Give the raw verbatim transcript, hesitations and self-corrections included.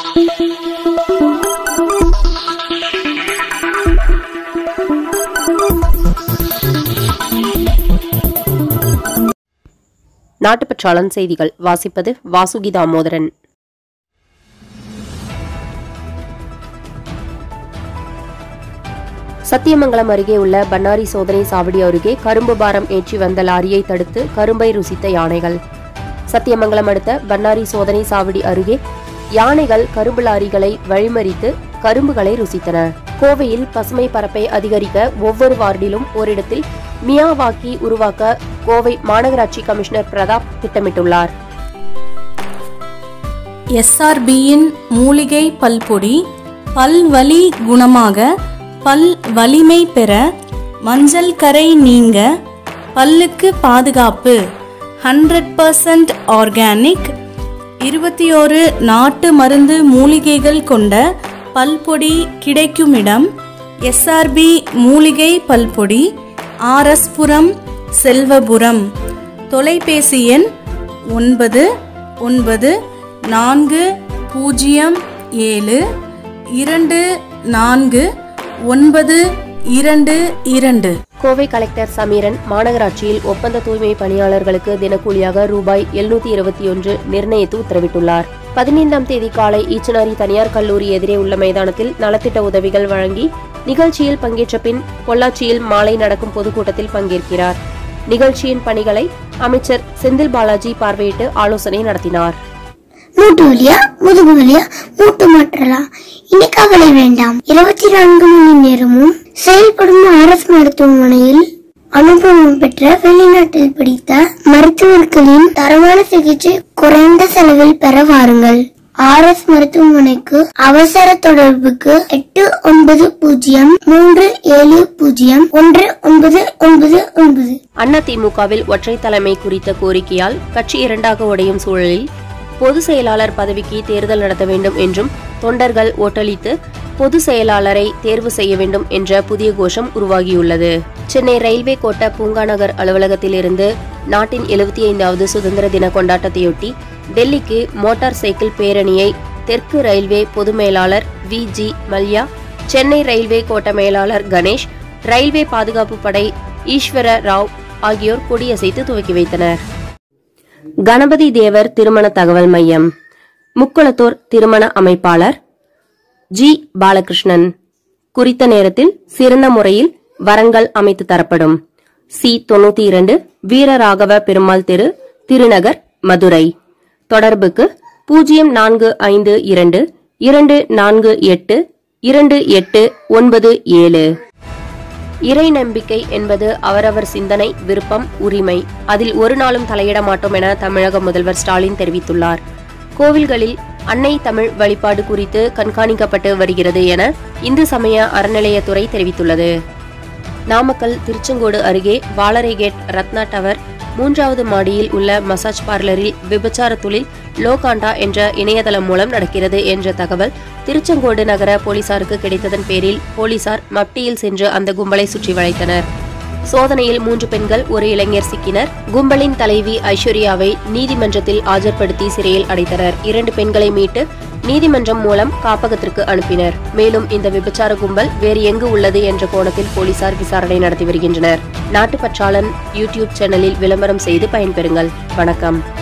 நாட்டுப்பற்றாளன் செய்திகள் வாசிப்பது வாசுகி தாமோதரன். சத்தியமங்கலம் அருகே உள்ள பன்னாரி சோதனை சாவடி அருகே கரும்பு பாரம் ஏற்றி வந்த லாரியை தடுத்து கரும்பை ருசித்த யானைகள். சத்தியமங்கலம் அடுத்த பன்னாரி சோதனை சாவடி அருகே யானைகள் கரும்பு லாரிகளை வழிமறித்து கரும்புகளை ருசித்தன. கோவையில் பசுமை பரப்பை அதிகரிக்க ஒவ்வொரு வார்டிலும் ஓரிடத்தில் மியாவாக்கி உருவாக்க கோவை மாநகராட்சி கமிஷனர் பிரதாப் திட்டமிட்டுள்ளார். எஸ்ஆர்பியின் மூலிகை பல்பொடி பல்வலி குணமாக, பல் வலிமை பெற, மஞ்சள் கரை நீங்க, பல்லுக்கு பாதுகாப்பு, ஹண்ட்ரட் பர்சன்ட் ஆர்கானிக், இருபத்தி ஓரு நாட்டு மருந்து மூலிகைகள் கொண்ட பல்பொடி கிடைக்கும் இடம் எஸ்ஆர்பி மூலிகை பல்பொடி, ஆர் எஸ் புரம், செல்வபுரம். தொலைபேசி எண் ஒன்பது ஒன்பது நான்கு பூஜ்ஜியம் ஏழு இரண்டு நான்கு ஒன்பது இரண்டு இரண்டு. கோவை கலெக்டர் சமீரன் மாநகராட்சியில் ஒப்பந்த தூய்மை பணியாளர்களுக்கு தினக்கூலியாக ரூபாய் எழுநூத்தி இருபத்தி ஒன்று நிர்ணயித்து உத்தரவிட்டுள்ளார். பதினைந்தாம் தேதி காலை ஈச்சனாரி தனியார் கல்லூரி எதிரே உள்ள மைதானத்தில் நலத்திட்ட உதவிகள் வழங்கி நிகழ்ச்சியில் பங்கேற்ற பின் பொள்ளாச்சியில் மாலை நடக்கும் பொதுக்கூட்டத்தில் பங்கேற்கிறார். நிகழ்ச்சியின் பணிகளை அமைச்சர் செந்தில் பாலாஜி பார்வையிட்டு ஆலோசனை நடத்தினார். மூட்டு வலியா, முதுகு வலியா, மூட்டு மாற்றலா, இனி கவலை வேண்டாம். இருபத்தி நான்கு மணி நேரமும் செயல்படும் அரசு மருத்துவமனையில் அனுபவம் பெற்ற வெளிநாட்டில் படித்த மருத்துவர்களின் தரமான சிகிச்சை குறைந்த செலவில் பெற வாருங்கள். ஆர் எஸ் மருத்துவமனைக்கு அவசர தொடர்புக்கு எட்டு ஒன்பது பூஜ்ஜியம் மூன்று ஏழு பூஜ்ஜியம் ஒன்று ஒன்பது ஒன்பது ஒன்பது. அதிமுகவில் ஒற்றை தலைமை குறித்த கோரிக்கையால் கட்சி இரண்டாக உடையும் சூழலில் பொதுச் செயலாளர் பதவிக்கு தேர்தல் நடத்த வேண்டும் என்றும் தொண்டர்கள் ஓட்டளித்து பொதுச் செயலாளரை தேர்வு செய்ய வேண்டும் என்ற புதிய கோஷம் உருவாகியுள்ளது. சென்னை ரயில்வே கோட்ட பூங்காநகர் அலுவலகத்திலிருந்து நாட்டின் எழுபத்தி ஐந்தாவது சுதந்திர தின கொண்டாட்டத்தையொட்டி டெல்லிக்கு மோட்டார் சைக்கிள் பேரணியை தெற்கு ரயில்வே பொது மேலாளர் V G Mallya, Chennai railway கோட்ட மேலாளர் கணேஷ், ரயில்வே பாதுகாப்பு படை ஈஸ்வர ராவ் ஆகியோர் கொடியசைத்து துவக்கி வைத்தனர். கணபதி தேவர் திருமண தகவல் மையம் முக்குளத்தூர் திருமண அமைப்பாளர் ஜி பாலகிருஷ்ணன். குறித்த நேரத்தில் சிறந்த முறையில் வரங்கள் அமைத்து தரப்படும். சி தொன்னூத்தி இரண்டு வீரராகவ பெருமாள் தெரு, திருநகர், மதுரை. தொடர்புக்கு பூஜ்ஜியம் நான்கு ஐந்து இரண்டு இரண்டு நான்கு எட்டு இரண்டு எட்டு ஒன்பது ஏழு. இறை நம்பிக்கை என்பது அவரவர் சிந்தனை, விருப்பம், உரிமை. அதில் ஒரு நாளும் தலையிட மாட்டோம் என தமிழக முதல்வர் ஸ்டாலின் தெரிவித்துள்ளார். கோவில்களில் அன்னை தமிழ் வழிபாடு குறித்து கண்காணிக்கப்பட்டு வருகிறது என இந்து சமய அறநிலையத்துறை தெரிவித்துள்ளது. நாமக்கல் திருச்செங்கோடு அருகே வாலரைகேட் ரத்னா டவர் மூன்றாவது மாடியில் உள்ள மசாஜ் பார்லரில் விபச்சார தொழில் லோகாண்டா என்ற இணையதளம் மூலம் நடக்கிறது என்ற தகவல் திருச்செங்கோடு நகர போலீசாருக்கு கிடைத்ததன் பேரில் போலீசார் மப்டியில் சென்று அந்த கும்பலை சுற்றி வளைத்தனர். சோதனையில் மூன்று பெண்கள், ஒரு இளைஞர் சிக்கினர். கும்பலின் தலைவி ஐஸ்வர்யாவை நீதிமன்றத்தில் ஆஜர்படுத்தி சிறையில் அடைத்தனர். இரண்டு பெண்களை மீட்டு நீதிமன்றம் மூலம் காப்பகத்திற்கு அனுப்பினர். மேலும் இந்த விபச்சார கும்பல் வேறு எங்கு உள்ளது என்ற கோணத்தில் போலீசார் விசாரணை நடத்தி வருகின்றனர். நாட்டுப்பற்றாளன் யூடியூப் சேனலில் விளம்பரம் செய்து பயன்பெறுங்கள். வணக்கம்.